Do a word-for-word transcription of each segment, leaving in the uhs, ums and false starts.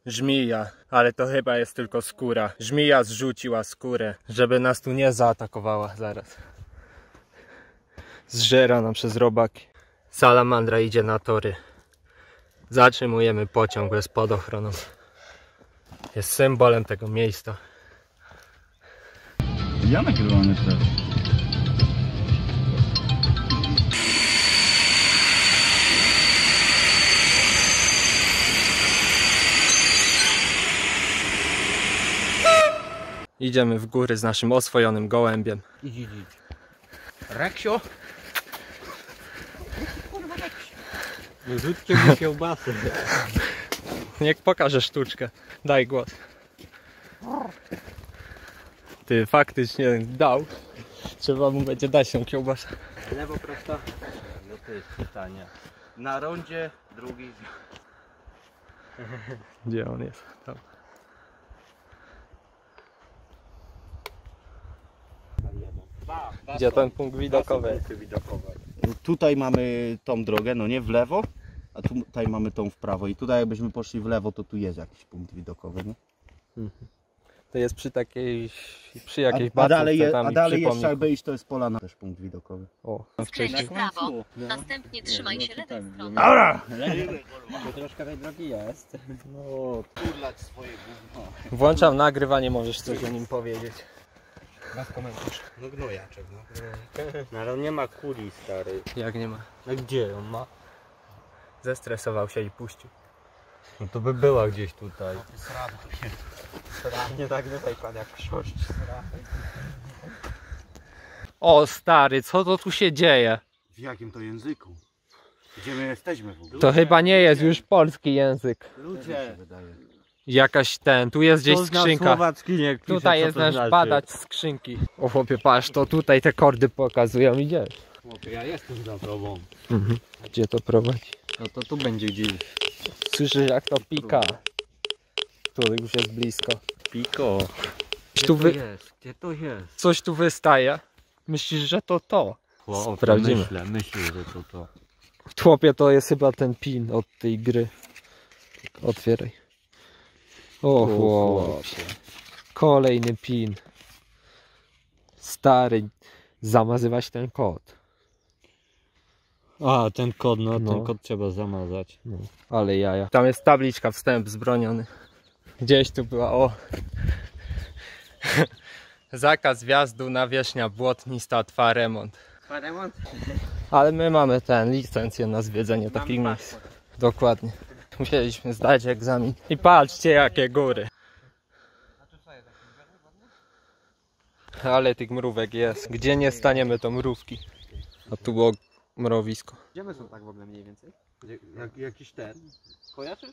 żmija, ale to chyba jest tylko skóra. Żmija zrzuciła skórę, żeby nas tu nie zaatakowała zaraz. Zżera nam przez robaki. Salamandra idzie na tory. Zatrzymujemy pociąg, jest pod ochroną. Jest symbolem tego miejsca. Ja nagrywam jeszcze. Idziemy w góry z naszym oswojonym gołębiem. Idź, idź, idź. Reksio? No rzućcie mi kiełbasy. Niech pokaże sztuczkę. Daj głos. Ty faktycznie dał. Trzeba mu będzie dać tą kiełbasę. Lewo, prosto. No to jest pytanie. Na rondzie drugi. Gdzie on jest? Tam. Gdzie ten punkt widokowy? Tutaj mamy tą drogę, no nie, w lewo, a tutaj mamy tą w prawo. I tutaj jakbyśmy poszli w lewo, to tu jest jakiś punkt widokowy, nie? Mhm. To jest przy takiej, przy jakiejś A, a dalej, je, tam a dalej jeszcze jakby iść, to jest pola na też punkt widokowy. O, Skręć w prawo, następnie trzymaj się lewej strony. Dobra! To troszkę tej drogi jest. No, turlać swoje gówno. Włączam nagrywanie, możesz coś o nim powiedzieć. Bez komentarz. No gnojaczek, no. No ale on nie ma kuli, stary. Jak nie ma? A gdzie on ma? Zestresował się i puścił. No to by była gdzieś tutaj. Nie tak tutaj pan jak przyszłość. O stary, co to tu się dzieje? W jakim to języku? Gdzie my jesteśmy w ogóle? To chyba nie jest już polski język. Ludzie! Jakaś ten, tu jest gdzieś skrzynka. Nie pisze, Tutaj jest nasz znaczy. badacz skrzynki. O chłopie, patrz, to tutaj te kordy pokazują, idziesz. Chłopie, ja jestem za tobą. Mhm. Gdzie to prowadzi? No to tu będzie gdzieś. Słyszysz jak to pika? Tu już jest blisko. Piko. Gdzie Tu to wy... jest? Gdzie to jest? Coś tu wystaje. Myślisz, że to to? Chłopie, Sprawdzimy. myślę, myślę, że to to. Chłopie, to jest chyba ten pin od tej gry. Otwieraj. O chłopie. Kolejny pin. Stary, zamazywać ten kod. A, ten kod, no, No. ten kod trzeba zamazać. No, ale jaja. Tam jest tabliczka wstęp zbroniony. Gdzieś tu była, o. Zakaz wjazdu, nawierzchnia błotnista, trwa remont. Trwa remont? Ale my mamy ten, licencję na zwiedzenie takich miejsc. Dokładnie. Musieliśmy zdać egzamin. I patrzcie jakie góry. Ale tych mrówek jest. Gdzie nie staniemy to mrówki. A tu było mrowisko. Gdzie my są tak w ogóle mniej więcej? Jak, jakiś ten. Kojarzysz?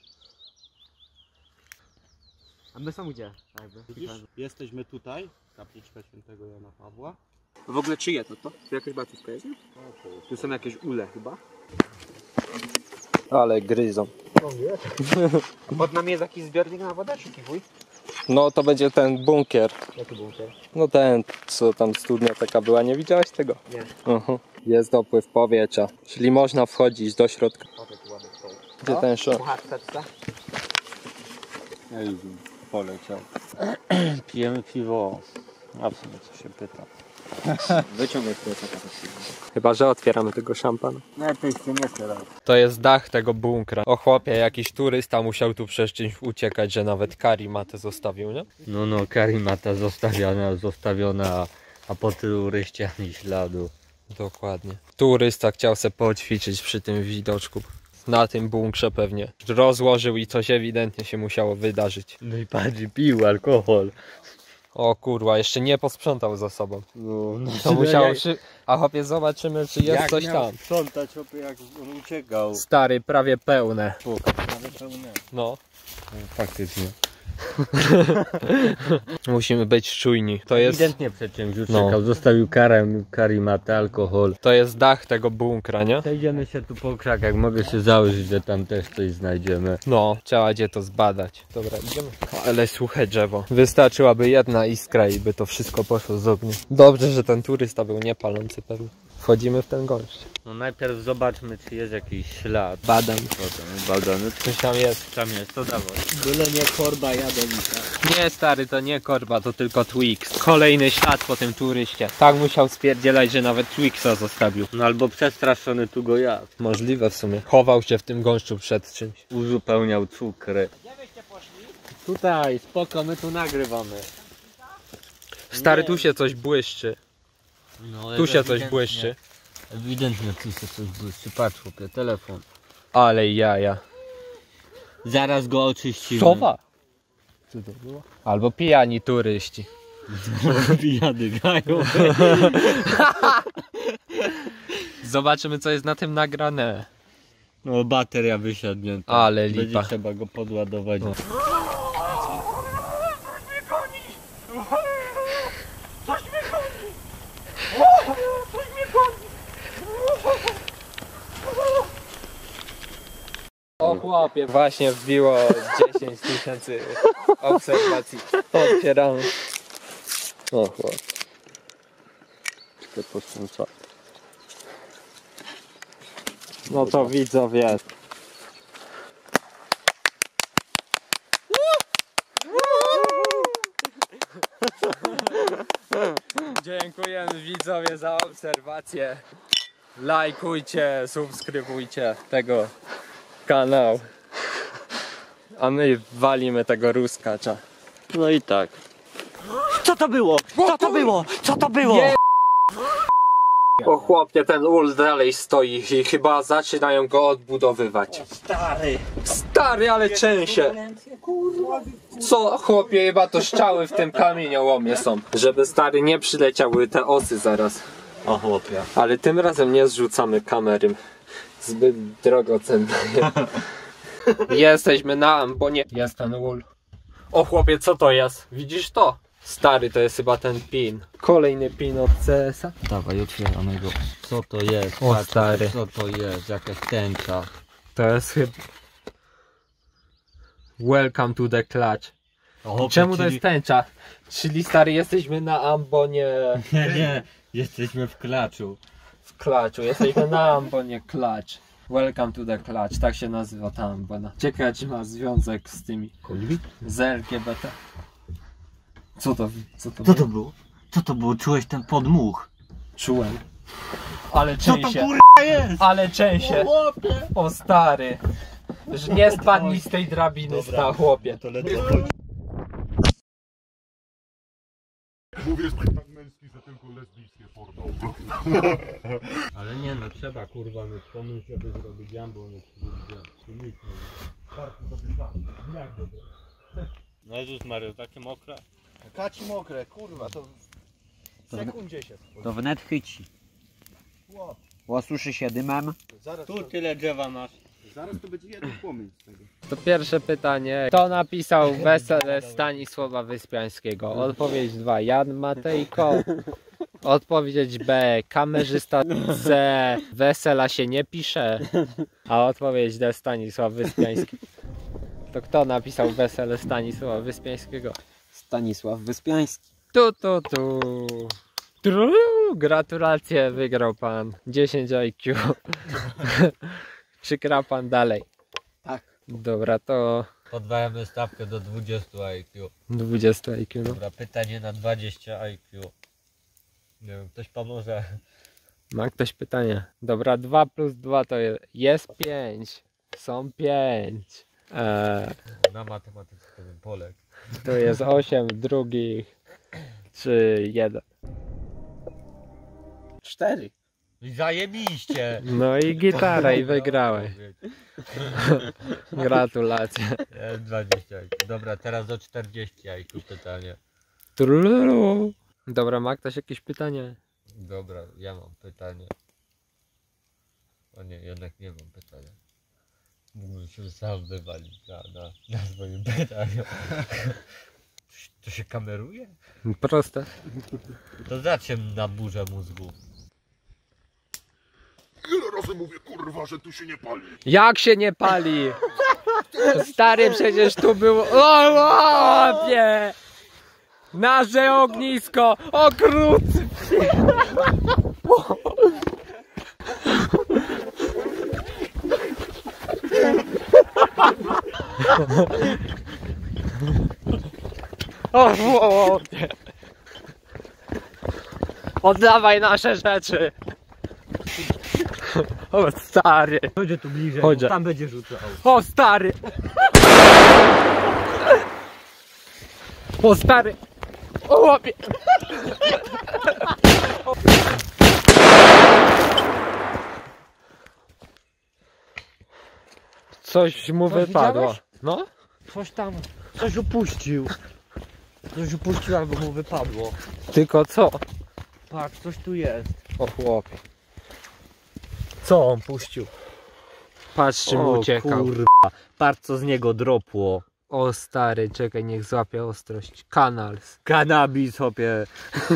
A my są gdzie? Widzisz? Jesteśmy tutaj, kapliczka świętego Jana Pawła. W ogóle czyje to to? Tu jakaś baciuszka jest? Tu są jakieś ule chyba. Ale gryzą. Pod nami jest jakiś zbiornik na wodę czy kiwuj? No to będzie ten bunkier. Jaki bunkier? No ten, co tam studnia taka była, nie widziałeś tego? Nie. Uh-huh. Jest dopływ powietrza, czyli można wchodzić do środka. Gdzie ten szok? Puchatce. Ja już poleciał. Pijemy piwo. A w sumie co się pyta. Wyciągaj plecaka. Chyba że otwieramy tego szampana. Nie, to jest nie teraz. To jest dach tego bunkra. O chłopie, jakiś turysta musiał tu przez czymś uciekać, że nawet karimatę zostawił, nie? No no, karimata zostawiona, zostawiona, a po turyście ani śladu. Dokładnie. Turysta chciał se poćwiczyć przy tym widoczku. Na tym bunkrze pewnie rozłożył i coś ewidentnie się musiało wydarzyć. No i patrz, pił alkohol. O kurwa, jeszcze nie posprzątał za sobą. No, no To musiało się... A chłopie, zobaczymy czy jest jak coś miał tam. sprzątać, chłopie, jak on uciekał. Stary, prawie pełne. Nawet pełne. No. Faktycznie. Musimy być czujni. To jest... Ewidentnie przed czymś No. uciekał. Zostawił karę, karimatę, alkohol. To jest dach tego bunkra, nie? Przejdziemy się tu po krakach. Mogę się założyć, że tam też coś znajdziemy. No, trzeba będzie to zbadać. Dobra, idziemy. Ale suche drzewo. Wystarczyłaby jedna iskra i by to wszystko poszło z ognia. Dobrze, że ten turysta był niepalący pewnie. Wchodzimy w ten gąszcz. No najpierw zobaczmy, czy jest jakiś ślad. Badam. Potem badany. Coś tam jest. Tam jest, to dawaj. Byle nie korba jadowita. Nie stary, to nie korba, to tylko Twix. Kolejny ślad po tym turyście. Tak musiał spierdzielać, że nawet Twixa zostawił. No albo przestraszony tu go jadł. Możliwe w sumie. Chował się w tym gąszczu przed czymś. Uzupełniał cukry. Tutaj, spoko, my tu nagrywamy. Stary, Nie. tu się coś błyszczy. No, Tu się coś ewidentnie- błyszczy. Ewidentnie tu się coś błyszczy. Patrz, chłopie, telefon. Ale jaja. Zaraz go oczyścimy. Sowa! Co to było? Albo pijani turyści. Pijany gają. Zobaczymy, co jest na tym nagrane. No bateria wysiadnięta. Ale Będzie lipa. trzeba go podładować. No. O chłopie, właśnie wbiło dziesięć tysięcy obserwacji. Otwieramy. O chłopie. Tylko poświęca. No to widzowie. Dziękujemy widzowie za obserwację. Lajkujcie, subskrybujcie tego kanału. A my walimy tego ruskacza. No i tak. Co to było? Co to było? Co to było? Nie. O chłopie, ten ul dalej stoi i chyba zaczynają go odbudowywać. Stary. Stary, ale trzęsie. Co chłopie, chyba to strzały w tym kamieniołomie są. Żeby stary nie przyleciały te osy zaraz. O chłopie. Ale tym razem nie zrzucamy kamery. Zbyt drogocenne. Jesteśmy na ambonie. Jest ten ul. O chłopie, co to jest? Widzisz to? Stary, to jest chyba ten pin. Kolejny pin od C S a. Dawaj, otwieramy go. Co to jest? O, Patrz, stary. Co to jest? Jakaś tęcza. To jest chyba... Welcome to the clutch. O, Czemu to czyli- jest tęcza? Czyli stary, jesteśmy na ambonie... Nie, nie. Jesteśmy w klaczu. W klaczu, jesteśmy na ambonie clutch. Welcome to the clutch, tak się nazywa ta ambona. Ciekawe, czy ma związek z tymi Kolbi? z L G B T. Co to? Co to, Co było? to było? Co to było? Czułeś ten podmuch? Czułem. Ale Co to częściej. kurwa jest? Ale częściej. Chłopie. O stary. Że nie spadnij z tej drabiny, sta chłopie. To lecę chodź. Mówię, że tak męski, że tylko lesbijskie porno. Ale nie no, trzeba kurwa mieć pomysł, żeby zrobić jambo, nie zrobić No Jezus Maria, takie mokre. Kaci mokre, kurwa, to w sekundzie się schodzi. To wnet chyci. Ło, Łasuszy się dymem. Zaraz, Tu to, tyle drzewa masz. zaraz to będzie jeden płomień z tego. To pierwsze pytanie. Kto napisał Wesele Stanisława Wyspiańskiego? Odpowiedź dwa. Jan Matejko. Odpowiedź B. Kamerzysta C. Wesela się nie pisze. A odpowiedź D. Stanisław Wyspiański. To kto napisał Wesele Stanisława Wyspiańskiego? Stanisław Wyspiański. Tu, tu, tu. Tru, gratulacje, wygrał pan. dziesięć I Q. Czy gra pan dalej? Tak. Dobra, to Podwajamy stawkę do dwudziestu I Q. dwadzieścia I Q. No. Dobra, pytanie na dwadzieścia I Q. Nie wiem, ktoś pomoże. Ma ktoś pytanie? Dobra, dwa plus dwa to jest, jest pięć. Są pięć. Eee, Na matematyce to bym poległ. to jest osiem drugich. Czy jeden. Cztery. Zajebiście! No i gitara i wygrałeś. Gratulacje. E, dwadzieścia I Q. Dobra, teraz do czterdziestu I Q pytanie. Trululu. Dobra, ma ktoś jakieś pytanie? Dobra, ja mam pytanie. O nie, jednak nie mam pytania. Mógłbym się sam wywalić na, na, na swoim pytaniu. To się kameruje? Proste. To zacznę na burzę mózgu. Ile razy mówię, kurwa, że tu się nie pali? Jak się nie pali? Stary, przecież tu było... O, łapie! Nasze ognisko! O krucy! O chłopie! Oddawaj nasze rzeczy! O stary! Chodź tu bliżej, Chodź. tam będzie rzucał. O stary! O stary! O chłopie! Coś mu Coś wypadło. widziałeś? No? Coś tam, coś upuścił. Coś upuścił albo mu wypadło. Tylko co? Patrz, coś tu jest. O chłopie. Co on puścił? Patrz czym O uciekał. kurwa, patrz co z niego dropło. O stary, czekaj, niech złapie ostrość. Kanals. Kanabis, hopie.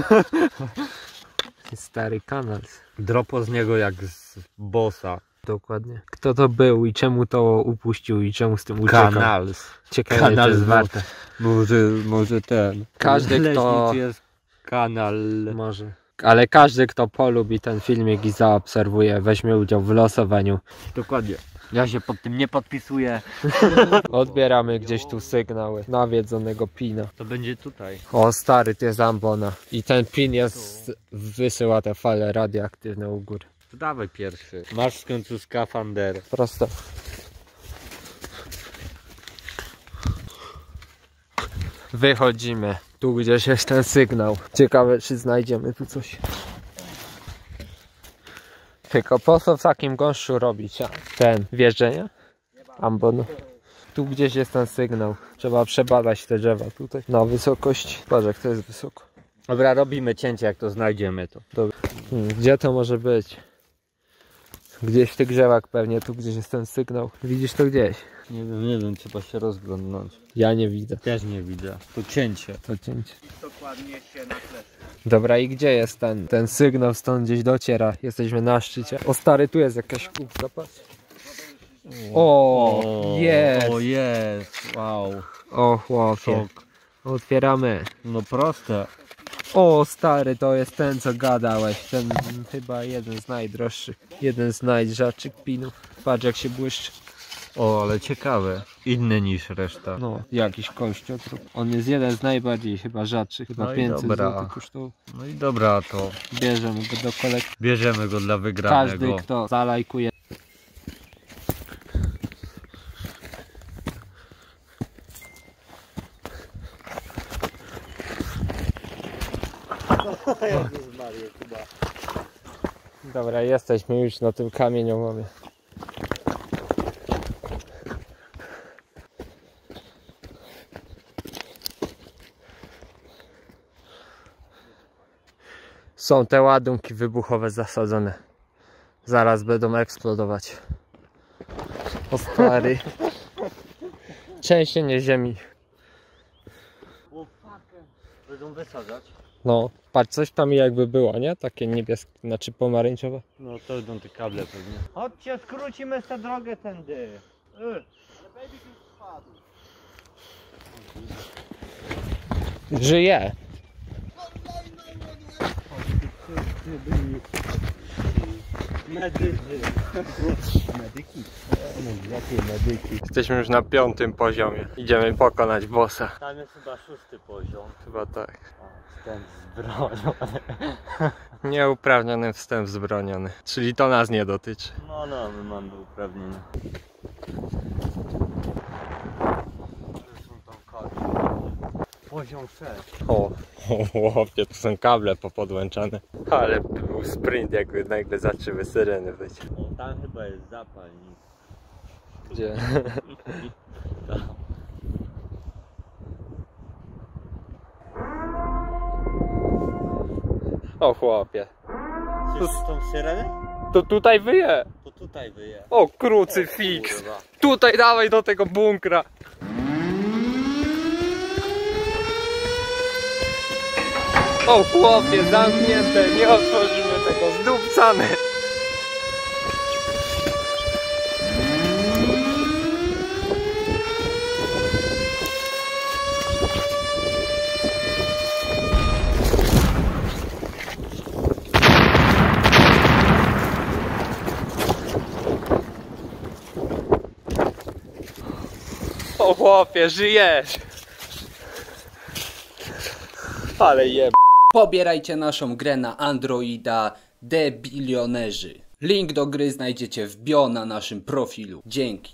Stary kanals. Dropło z niego jak z bossa. Dokładnie. Kto to był i czemu to upuścił i czemu z tym uciekał? Kanals. Ciekawe, Kanal czy jest z warte. Może, może ten. Każdy, Leśnic kto- jest kanal. Może. Ale każdy, kto polubi ten filmik i zaobserwuje, weźmie udział w losowaniu. Dokładnie. Ja się pod tym nie podpisuję. Odbieramy gdzieś tu sygnały nawiedzonego pina. To będzie tutaj. O stary, to jest ambona. I ten pin jest, wysyła te fale radioaktywne u góry. To dawaj pierwszy. Masz w końcu skafander. Prosto. Wychodzimy. Tu gdzieś jest ten sygnał. Ciekawe, czy znajdziemy tu coś. Tylko po co w takim gąszczu robić a, ten wjeżdżenie? Ambon. Tu gdzieś jest ten sygnał. Trzeba przebadać te drzewa tutaj na wysokości. Patrz jak to jest wysoko. Dobra, robimy cięcie, jak to znajdziemy to. Hmm, gdzie to może być? Gdzieś w tych drzewach pewnie, tu gdzieś jest ten sygnał. Widzisz to gdzieś? Nie wiem, nie wiem, trzeba się rozglądnąć. Ja nie widzę. Też nie widzę. To cięcie. To cięcie. Dokładnie się na tle. Dobra, i gdzie jest ten, ten sygnał? Stąd gdzieś dociera. Jesteśmy na szczycie. O stary, tu jest jakaś kubka, patrz. O, jest. O jest, wow. O chłopie. Szok. Otwieramy. No proste. O stary, to jest ten co gadałeś. Ten chyba jeden z najdroższych. Jeden z najrzadszych pinów. Patrz jak się błyszczy. O, ale ciekawe. Inny niż reszta. No, jakiś kościotrup. On jest jeden z najbardziej chyba rzadszych. Chyba No i pięćset dobra. złotych kosztował. No i dobra, to Bierzemy go do kolekcji. bierzemy go dla wygranego. Każdy kto zalajkuje. Dobra, jesteśmy już na tym kamieniołomie. Są te ładunki wybuchowe zasadzone. Zaraz będą eksplodować. O stary. Trzęsienie ziemi. O będą wysadzać? No, patrz, coś tam jakby było, nie? Takie niebieskie, znaczy pomarańczowe. No to będą te kable pewnie. Chodźcie, skrócimy tę drogę tędy. Żyje. Medycy. Medyki. Jakie medyki? Jesteśmy już na piątym poziomie. Idziemy pokonać bossa. Tam jest chyba szósty poziom. Chyba tak. Ten z bronią. Nieuprawniony wstęp zbroniony. Czyli to nas nie dotyczy. No, no, my mamy uprawnienia. Poziom sześć. O, o chłopie, tu są kable popodłączane. Ale był sprint, jakby nagle zaczęły syreny być. O, tam chyba jest zapalnik. Gdzie? O chłopie. Słyszysz tą syrenę? To tutaj wyje. To tutaj wyje. O krucyfiks. Kurwa. Tutaj dawaj do tego bunkra. O chłopie, zamknięte, nie otworzymy tego, zdupcane. chłopie, żyjesz! Ale jeb... Pobierajcie naszą grę na Androida Debilionerzy. Link do gry znajdziecie w bio na naszym profilu. Dzięki.